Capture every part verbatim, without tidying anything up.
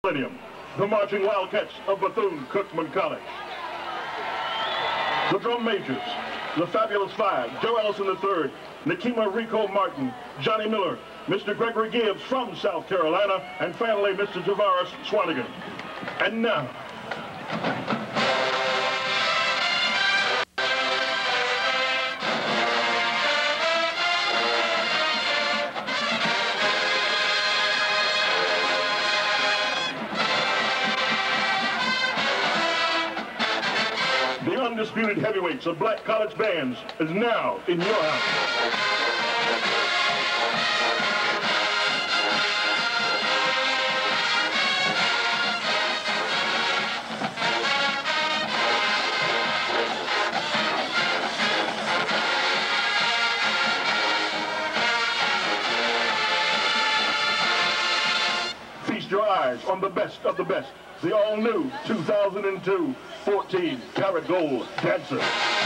Millennium, the marching Wildcats of Bethune-Cookman College. The drum majors, the Fabulous Five, Joe Ellison the third, Nikema Rico Martin, Johnny Miller, Mister Gregory Gibbs from South Carolina, and finally Mister Tavares Swanigan. And now, the undisputed heavyweights of black college bands is now in your house. Feast your eyes on the best of the best, the all-new two thousand two fourteen Karat Gold Dancer.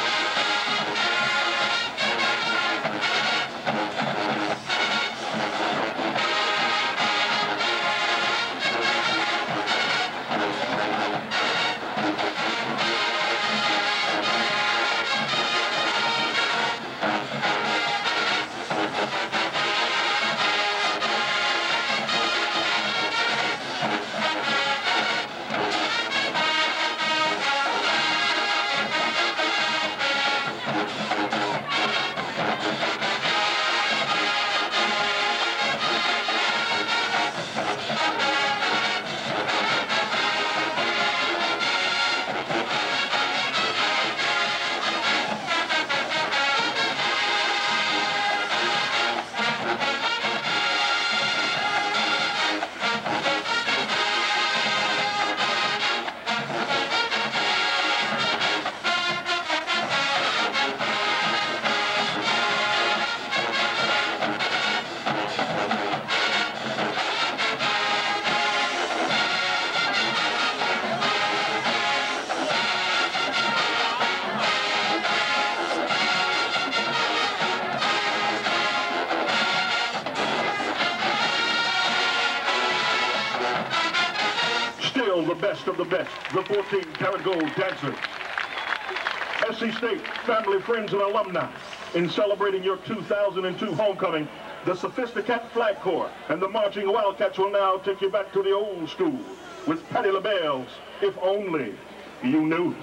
Still the best of the best, the fourteen Karat Gold Dancers. S C State, family, friends, and alumni, in celebrating your two thousand two homecoming, the Sophisticat Flag Corps and the marching Wildcats will now take you back to the old school with Patti LaBelle's If Only You Knew.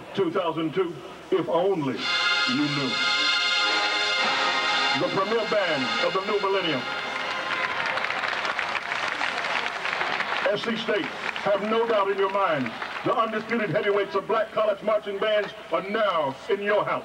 two thousand two, if only you knew. The premier band of the new millennium. S C State, have no doubt in your mind, the undisputed heavyweights of black college marching bands are now in your house.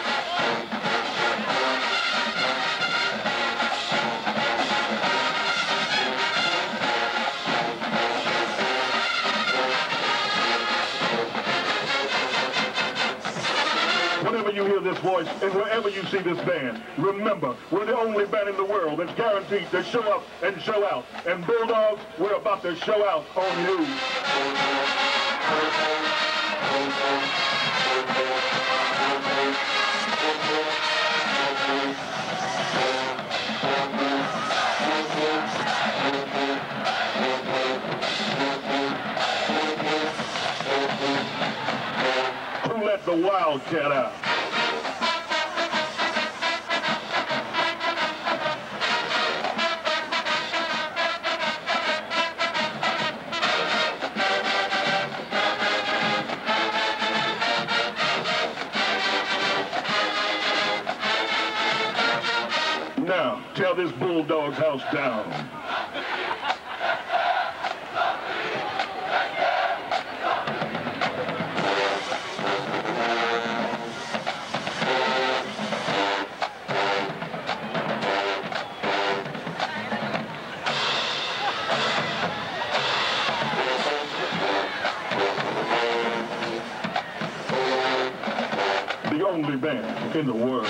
Whenever you hear this voice and wherever you see this band, remember, we're the only band in the world that's guaranteed to show up and show out. And Bulldogs, we're about to show out on you. Who let the Wildcat out? Now, tear this Bulldog's house down. The only band in the world.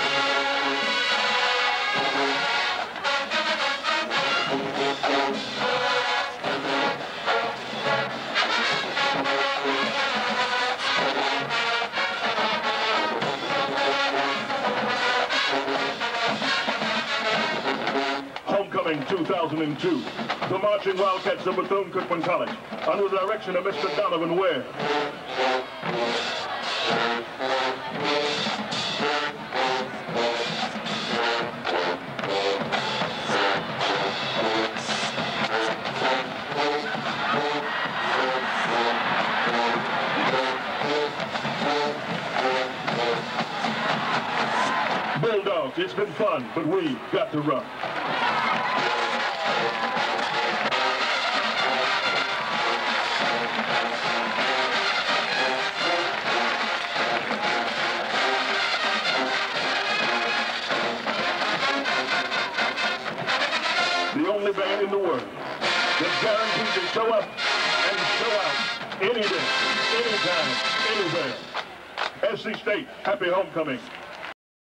Homecoming two thousand two. The Marching Wildcats of Bethune-Cookman College, under the direction of Mister Donovan Ware. Bulldogs, it's been fun, but we got to run. The only band in the world that's guaranteed to show up and show out any day, anytime, anywhere. S C State, happy homecoming.